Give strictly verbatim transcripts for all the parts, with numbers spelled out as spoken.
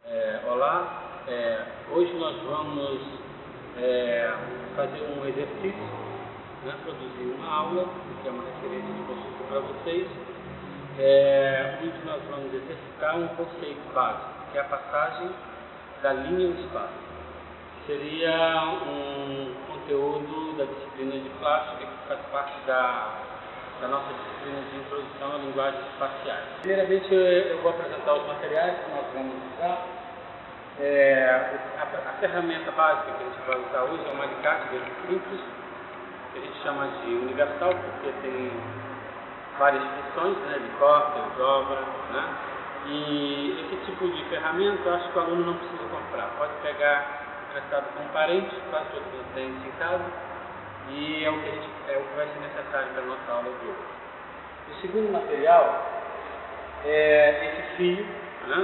É, olá, é, hoje nós vamos é, fazer um exercício, né, produzir uma aula, que é uma referência de consulta para vocês, é, onde nós vamos exercitar um conceito básico, que é a passagem da linha ao espaço. Seria um conteúdo da disciplina de plástica que faz parte da, da nossa disciplina de introdução a linguagens espaciais. Primeiramente eu vou apresentar os materiais que nós vamos usar. É, a, a ferramenta básica que a gente vai usar hoje é um alicate bem simples, que a gente chama de universal, porque tem várias funções, né, de corta, dobra, né? E esse tipo de ferramenta eu acho que o aluno não precisa comprar, pode pegar emprestado com um parente, quase todo mundo tem isso em casa, e é o que, a gente, é o que vai ser necessário para a nossa aula de hoje. O segundo material é esse fio, né?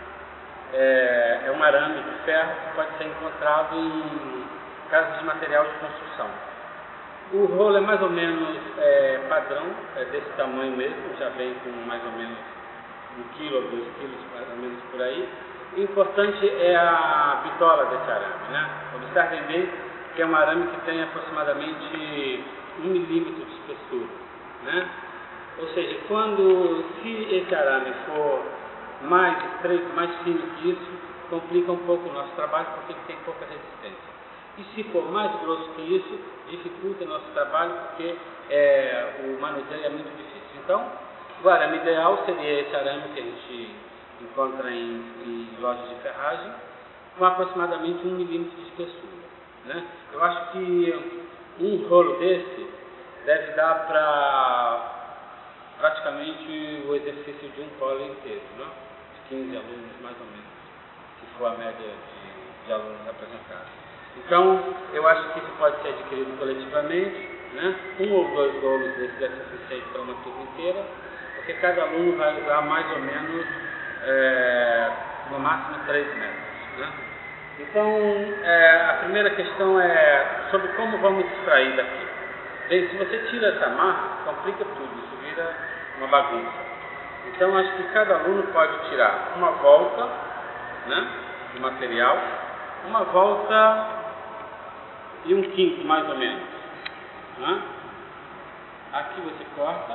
É, é um arame de ferro que pode ser encontrado em casas de material de construção. O rolo é mais ou menos é, padrão, é desse tamanho mesmo, já vem com mais ou menos um quilo ou dois quilos, mais ou menos por aí. O importante é a bitola desse arame, né? Observem bem que é um arame que tem aproximadamente um milímetro de espessura, né? Ou seja, quando, se esse arame for mais estreito, mais fino que isso, complica um pouco o nosso trabalho porque ele tem pouca resistência. E se for mais grosso que isso, dificulta o nosso trabalho porque é, o manuseio é muito difícil. Então, o arame ideal seria esse arame que a gente encontra em, em lojas de ferragem, com aproximadamente um milímetro de espessura, né? Eu acho que um rolo desse deve dar para praticamente o exercício de um polo inteiro, né? De quinze alunos mais ou menos, se for a média de, de alunos apresentados. Então, eu acho que isso pode ser adquirido coletivamente, né? Um ou dois rolos desse é suficiente para uma turma inteira, porque cada aluno vai usar mais ou menos, é, no máximo três metros, né? Então, é, a primeira questão é sobre como vamos extrair daqui. Bem, se você tira essa amarra, complica tudo, isso vira uma bagunça. Então, acho que cada aluno pode tirar uma volta, né, do material, uma volta e um quinto, mais ou menos, né? Aqui você corta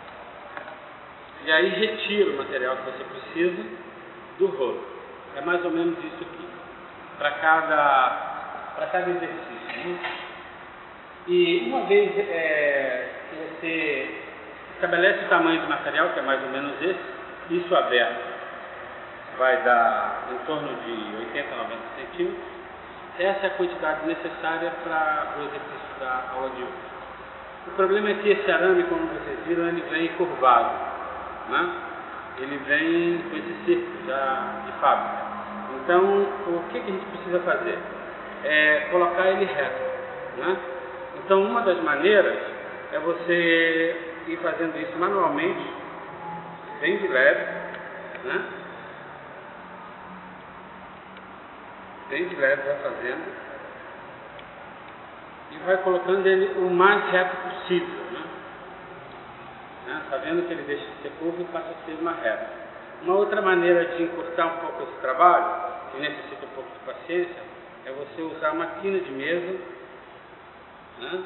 e aí retira o material que você precisa do rolo. É mais ou menos isso aqui, para cada, para cada exercício, né? E uma vez é, que você estabelece o tamanho do material, que é mais ou menos esse, isso aberto vai dar em torno de oitenta a noventa centímetros. Essa é a quantidade necessária para o exercício da aula de hoje. O problema é que esse arame, como vocês viram, ele vem curvado, né? Ele vem com esse círculo já de fábrica. Então, o que, que a gente precisa fazer? É colocar ele reto, né? Então, uma das maneiras é você ir fazendo isso manualmente, bem de leve, né? Bem de leve vai fazendo e vai colocando ele o mais reto possível, né? Né? Sabendo que ele deixa de ser curvo e passa a ser uma reta. Uma outra maneira de encurtar um pouco esse trabalho, que necessita um pouco de paciência, é você usar uma quina de mesa, né,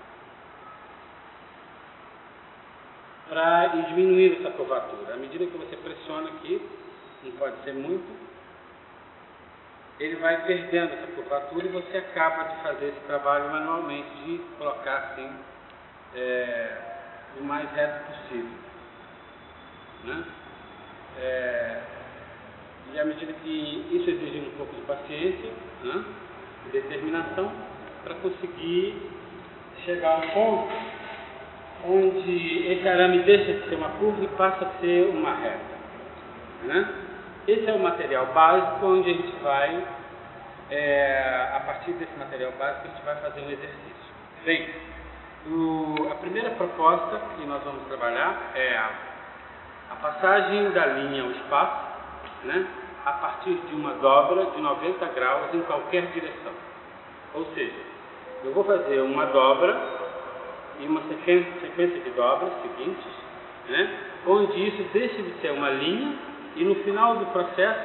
para ir diminuindo essa curvatura. À medida que você pressiona aqui, não pode ser muito, ele vai perdendo essa curvatura e você acaba de fazer esse trabalho manualmente, de colocar assim é, o mais reto possível, né? É, e à medida que isso exige um pouco de paciência, né, de determinação, para conseguir chegar a um ponto onde esse arame deixa de ser uma curva e passa a ser uma reta, né? Esse é o material básico onde a gente vai, é, a partir desse material básico, a gente vai fazer um exercício. Bem, o, a primeira proposta que nós vamos trabalhar é a, a passagem da linha ao espaço, né, a partir de uma dobra de noventa graus em qualquer direção. Ou seja, eu vou fazer uma dobra e uma sequência, sequência de dobras seguintes, né, onde isso deixa de ser uma linha e no final do processo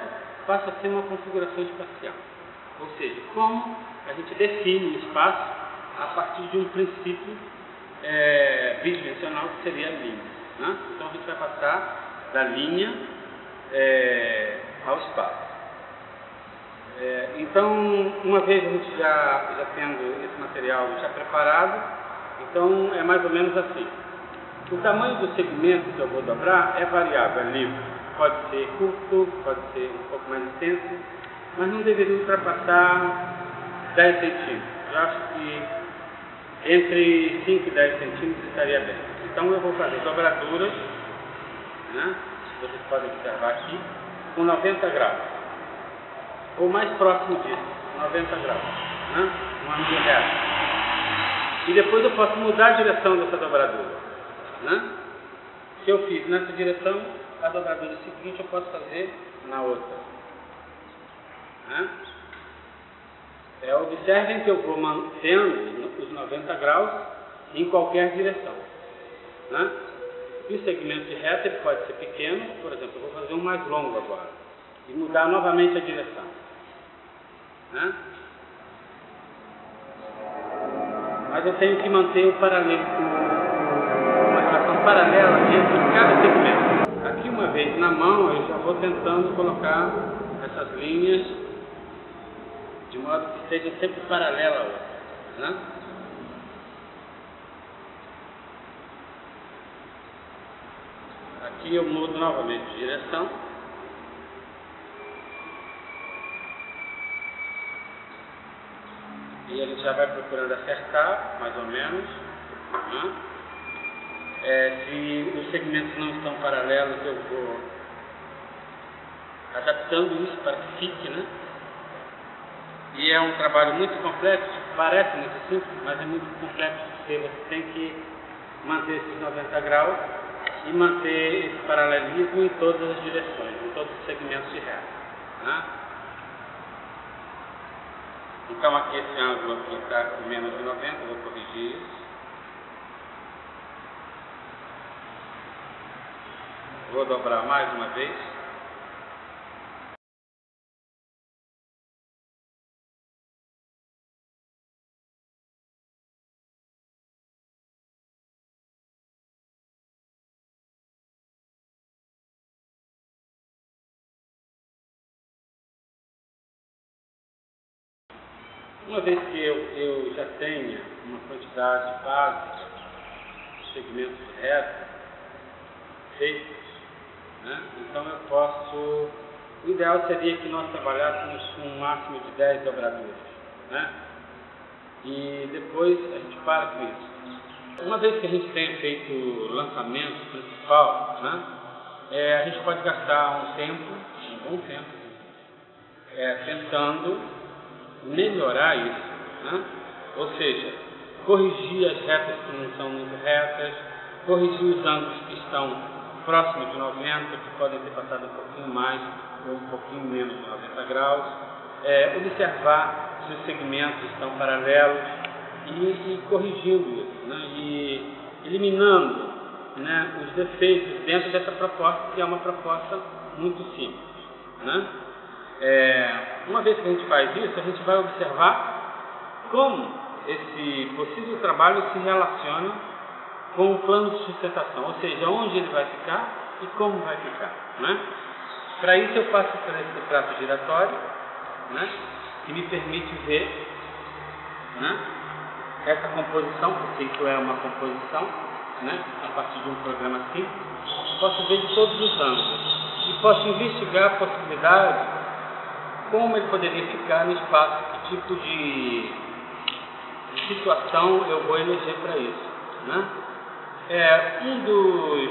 passa a ser uma configuração espacial. Ou seja, como a gente define o espaço a partir de um princípio é, bidimensional que seria a linha. Né? Então a gente vai passar da linha é, ao espaço. É, então, uma vez a gente já, já tendo esse material já preparado, então é mais ou menos assim. O tamanho do segmento que eu vou dobrar é variável, é livre. Pode ser curto, pode ser um pouco mais extenso, mas não deveria ultrapassar dez centímetros. Eu acho que entre cinco e dez centímetros estaria bem. Então eu vou fazer dobraduras, né? Vocês podem observar aqui, com noventa graus. Ou mais próximo disso, noventa graus, né? Um ângulo reto. E depois eu posso mudar a direção dessa dobradura, né? Se eu fiz nessa direção, a dobradura seguinte eu posso fazer na outra, né? É, observem que eu vou mantendo os noventa graus em qualquer direção, né? E o segmento de reta ele pode ser pequeno, por exemplo, eu vou fazer um mais longo agora e mudar novamente a direção. Né? Mas eu tenho que manter o paralelo, uma relação paralela entre cada segmento. Aqui uma vez na mão eu já vou tentando colocar essas linhas de modo que sejam sempre paralelas a outra, né? Aqui eu mudo novamente de direção. E a gente já vai procurando acertar, mais ou menos. Né? É, se os segmentos não estão paralelos, eu vou adaptando isso para que fique, né? E é um trabalho muito complexo, parece muito simples, mas é muito complexo, porque você tem que manter esses noventa graus e manter esse paralelismo em todas as direções, em todos os segmentos de reta. Né? Então aqui esse ângulo aqui está com menos de noventa, eu vou corrigir isso. Vou dobrar mais uma vez. Uma vez que eu, eu já tenha uma quantidade básica de segmentos de reta feitos, né? Então eu posso... O ideal seria que nós trabalhássemos com um máximo de dez dobraduras, né? E depois a gente para com isso. Uma vez que a gente tenha feito o lançamento principal, né? É, a gente pode gastar um tempo, um bom tempo, é, tentando melhorar isso, né? Ou seja, corrigir as retas que não são muito retas, corrigir os ângulos que estão próximos de noventa, que podem ter passado um pouquinho mais ou um pouquinho menos de noventa graus, é, observar se os segmentos estão paralelos e, e corrigindo isso, né? E eliminando, né, os defeitos dentro dessa proposta, que é uma proposta muito simples, né? É, uma vez que a gente faz isso, a gente vai observar como esse possível trabalho se relaciona com o plano de sustentação, ou seja, onde ele vai ficar e como vai ficar, né? Para isso eu passo por esse prato giratório, né, que me permite ver, né, essa composição, porque isso é uma composição, né, a partir de um programa simples. Posso ver de todos os ângulos e posso investigar a possibilidade como ele poderia ficar no espaço, que tipo de, de situação eu vou eleger para isso, né? É, um, dos,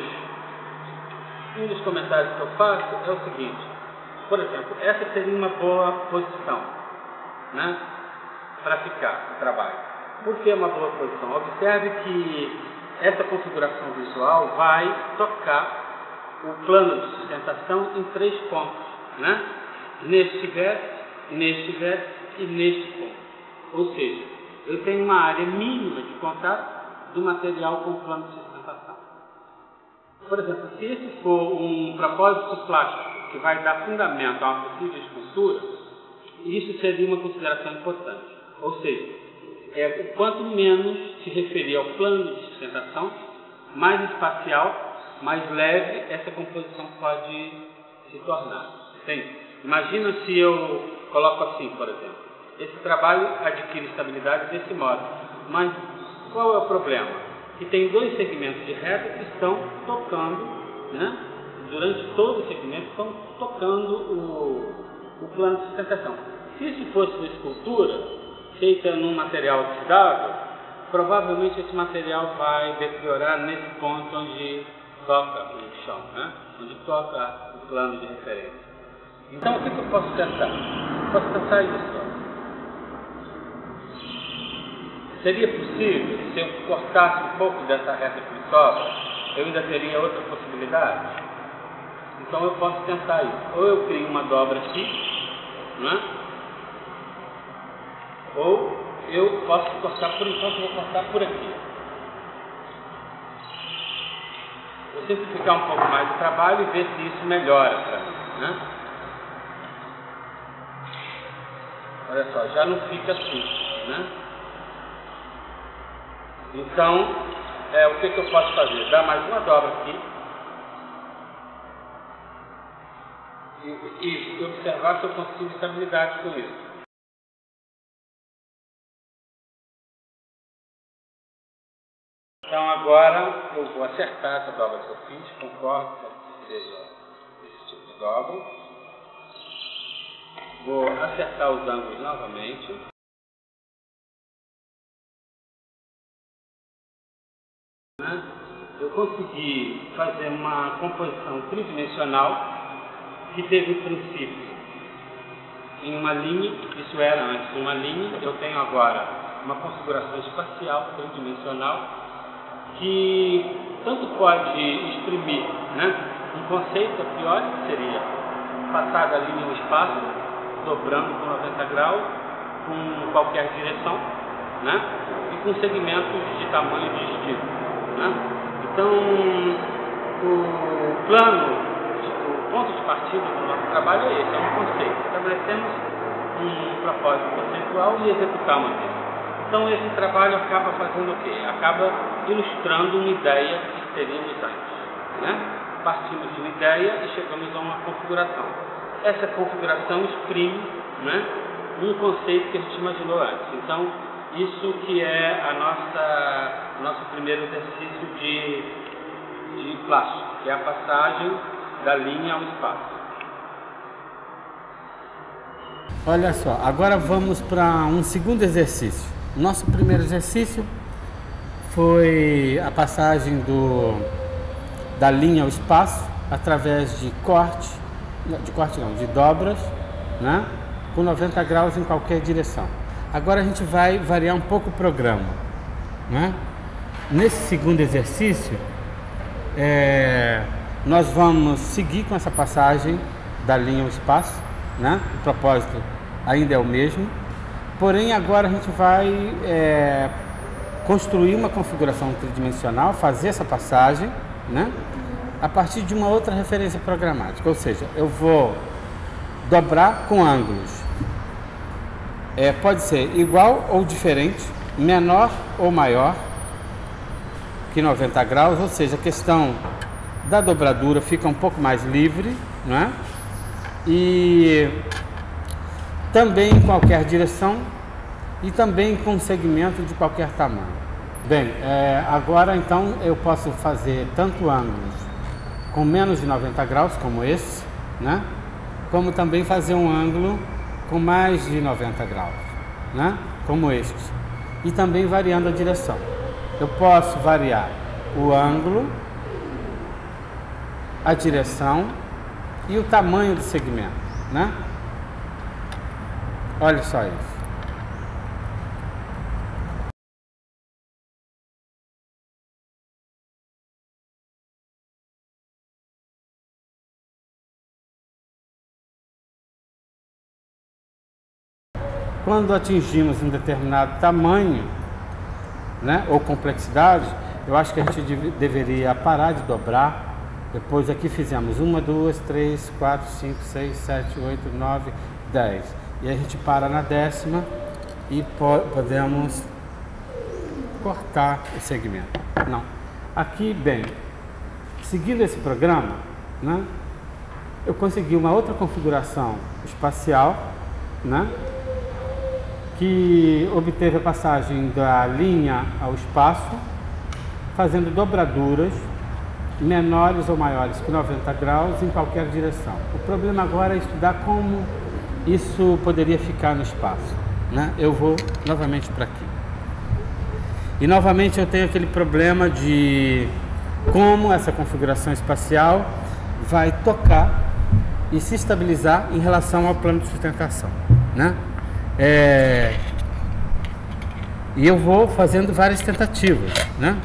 um dos comentários que eu faço é o seguinte: por exemplo, essa seria uma boa posição, né, para ficar o trabalho. Por que uma boa posição? Observe que essa configuração visual vai tocar o plano de sustentação em três pontos, né? Neste vértice, neste vértice e neste ponto. Ou seja, eu tenho uma área mínima de contato do material com o plano de sustentação. Por exemplo, se esse for um propósito plástico, que vai dar fundamento a uma possível escultura, isso seria uma consideração importante. Ou seja, é, quanto menos se referir ao plano de sustentação, mais espacial, mais leve essa composição pode se tornar. Entende? Imagina se eu coloco assim, por exemplo, esse trabalho adquire estabilidade desse modo, mas qual é o problema? Que tem dois segmentos de reta que estão tocando, né? Durante todo o segmento estão tocando o, o plano de sustentação. Se isso fosse uma escultura feita num material oxidável, provavelmente esse material vai deteriorar nesse ponto onde toca o chão, né? Onde toca o plano de referência. Então, o que, que eu posso pensar? Posso pensar isso. Seria possível, se eu cortasse um pouco dessa reta que me sobra, eu ainda teria outra possibilidade? Então eu posso pensar isso. Ou eu crio uma dobra aqui, né? Ou eu posso cortar, por enquanto eu vou cortar por aqui. Vou simplificar um pouco mais o trabalho e ver se isso melhora para mim, né? Olha só, já não fica assim, né? Então, é, o que, que eu posso fazer? Dar mais uma dobra aqui e, e observar se eu consigo estabilidade com isso. Então agora eu vou acertar essa dobra que eu fiz, concordo que seja esse tipo de dobra. Vou acertar os ângulos novamente. Eu consegui fazer uma composição tridimensional que teve o princípio em uma linha, isso era antes uma linha, eu tenho agora uma configuração espacial tridimensional que tanto pode exprimir, né, um conceito a priori, que seria passar da linha ao espaço, dobrando por noventa graus, com qualquer direção, né, e com segmentos de tamanho de estilo. Né? Então, o plano, o ponto de partida do nosso trabalho é esse, é um conceito. Estabelecemos um propósito conceitual e executamos isso. Então, esse trabalho acaba fazendo o quê? Acaba ilustrando uma ideia que teríamos antes. Né? Partimos de uma ideia e chegamos a uma configuração. Essa configuração exprime, né, um conceito que a gente imaginou antes. Então, isso que é a nossa, o nosso primeiro exercício de, de plástico, que é a passagem da linha ao espaço. Olha só, agora vamos para um segundo exercício. Nosso primeiro exercício foi a passagem do, da linha ao espaço através de corte, de corte não, de dobras, né, com noventa graus em qualquer direção. Agora a gente vai variar um pouco o programa, né? Nesse segundo exercício, é, nós vamos seguir com essa passagem da linha ao espaço, né? O propósito ainda é o mesmo, porém agora a gente vai é, construir uma configuração tridimensional, fazer essa passagem, né, a partir de uma outra referência programática, ou seja, eu vou dobrar com ângulos. É, pode ser igual ou diferente, menor ou maior que noventa graus, ou seja, a questão da dobradura fica um pouco mais livre, não é? E também em qualquer direção e também com segmento de qualquer tamanho. Bem, é, agora então eu posso fazer tanto ângulos com menos de noventa graus, como esse, né? Como também fazer um ângulo com mais de noventa graus, né? Como este, e também variando a direção. Eu posso variar o ângulo, a direção e o tamanho do segmento, né? Olha só isso. Quando atingimos um determinado tamanho, né, ou complexidade, eu acho que a gente deve, deveria parar de dobrar Depois aqui fizemos uma, duas, três, quatro, cinco, seis, sete, oito, nove, dez. E a gente para na décima e po podemos cortar o segmento. Não. Aqui, bem, seguindo esse programa, né, eu consegui uma outra configuração espacial, né, que obteve a passagem da linha ao espaço, fazendo dobraduras menores ou maiores que noventa graus em qualquer direção. O problema agora é estudar como isso poderia ficar no espaço, né? Eu vou novamente para aqui. E novamente eu tenho aquele problema de como essa configuração espacial vai tocar e se estabilizar em relação ao plano de sustentação, né? É... E eu vou fazendo várias tentativas, né?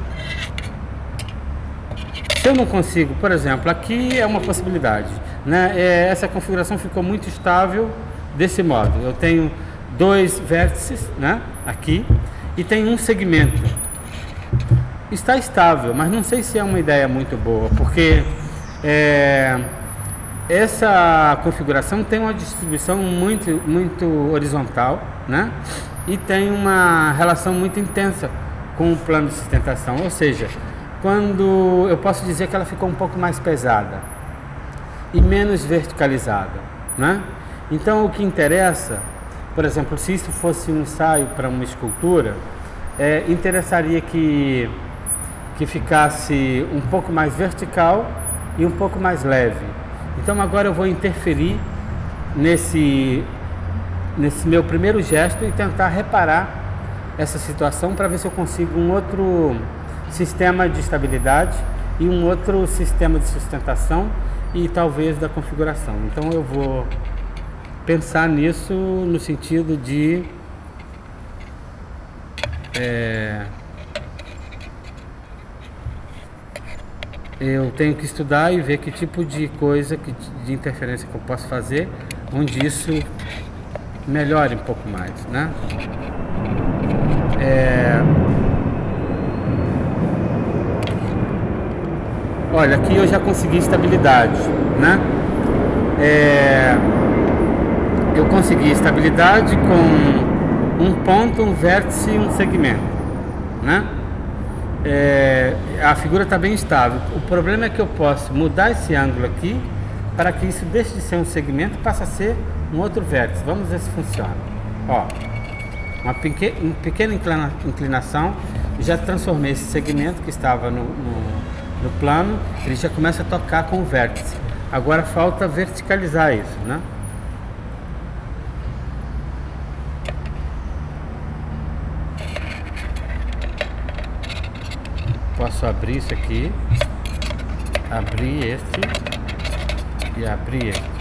Se eu não consigo, por exemplo, aqui é uma possibilidade, né? É, essa configuração ficou muito estável desse modo. Eu tenho dois vértices, né, aqui, e tem um segmento. Está estável, mas não sei se é uma ideia muito boa, porque é, essa configuração tem uma distribuição muito, muito horizontal, né? E tem uma relação muito intensa com o plano de sustentação, ou seja, quando eu posso dizer que ela ficou um pouco mais pesada e menos verticalizada, né? Então o que interessa, por exemplo, se isso fosse um ensaio para uma escultura, é, interessaria que, que ficasse um pouco mais vertical e um pouco mais leve. Então agora eu vou interferir nesse, nesse meu primeiro gesto e tentar reparar essa situação para ver se eu consigo um outro sistema de estabilidade e um outro sistema de sustentação e talvez da configuração. Então eu vou pensar nisso no sentido de é, eu tenho que estudar e ver que tipo de coisa, que, de interferência que eu posso fazer, onde isso melhore um pouco mais, né? É, olha, aqui eu já consegui estabilidade, né? É, eu consegui estabilidade com um ponto, um vértice e um segmento, né? É, a figura está bem estável. O problema é que eu posso mudar esse ângulo aqui para que isso deixe de ser um segmento e passe a ser um outro vértice. Vamos ver se funciona. Ó, uma, pequena, uma pequena inclina, inclinação, já transformei esse segmento que estava no, no, no plano, ele já começa a tocar com o vértice. Agora falta verticalizar isso, né? Posso abrir isso aqui, abrir este e abrir este.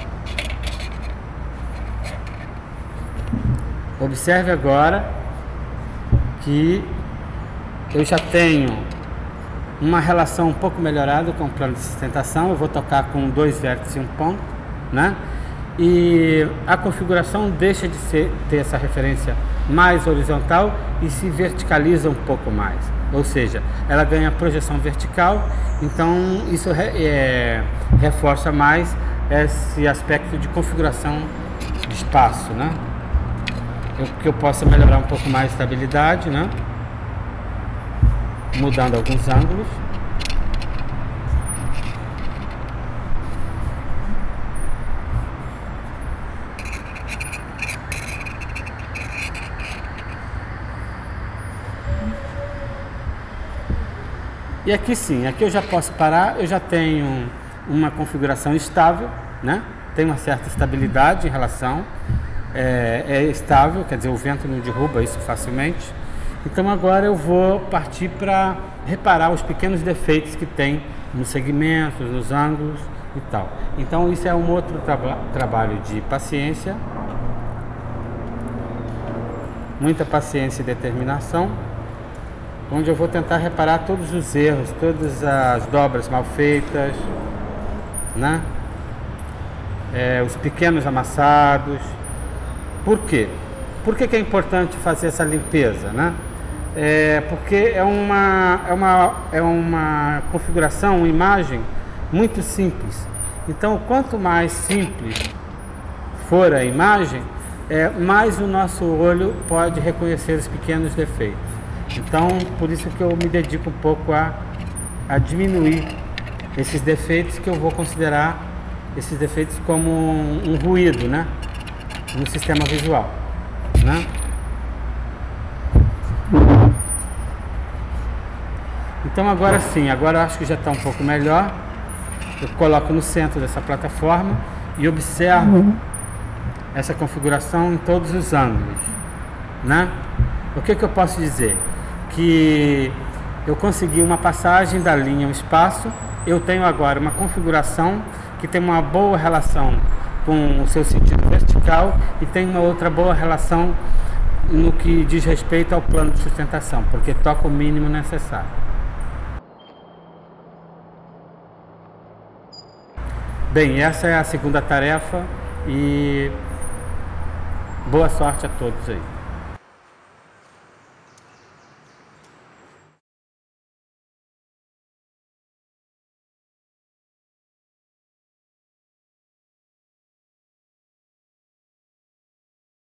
Observe agora que eu já tenho uma relação um pouco melhorada com o plano de sustentação. Eu vou tocar com dois vértices e um ponto, né? E a configuração deixa de ser, ter essa referência mais horizontal e se verticaliza um pouco mais. Ou seja, ela ganha projeção vertical, então isso re, é, reforça mais esse aspecto de configuração de espaço, né? Eu, que eu possa melhorar um pouco mais a estabilidade, né? Mudando alguns ângulos. E aqui sim, aqui eu já posso parar, eu já tenho uma configuração estável, né? Tem uma certa estabilidade em relação, é, é estável, quer dizer, o vento não derruba isso facilmente. Então agora eu vou partir para reparar os pequenos defeitos que tem nos segmentos, nos ângulos e tal. Então isso é um outro traba trabalho de paciência, muita paciência e determinação, onde eu vou tentar reparar todos os erros, todas as dobras mal feitas, né? É, os pequenos amassados. Por quê? Por que que é importante fazer essa limpeza, né? É porque é uma, é uma, é uma configuração, uma imagem muito simples. Então, quanto mais simples for a imagem, é, mais o nosso olho pode reconhecer os pequenos defeitos. Então, por isso que eu me dedico um pouco a, a diminuir esses defeitos, que eu vou considerar esses defeitos como um, um ruído, né, no sistema visual, né? Então agora sim, agora eu acho que já está um pouco melhor. Eu coloco no centro dessa plataforma e observo uhum. essa configuração em todos os ângulos, né? O que que eu posso dizer? Que eu consegui uma passagem da linha ao espaço. Eu tenho agora uma configuração que tem uma boa relação com o seu sentido vertical e tem uma outra boa relação no que diz respeito ao plano de sustentação, porque toca o mínimo necessário. Bem, essa é a segunda tarefa e boa sorte a todos aí.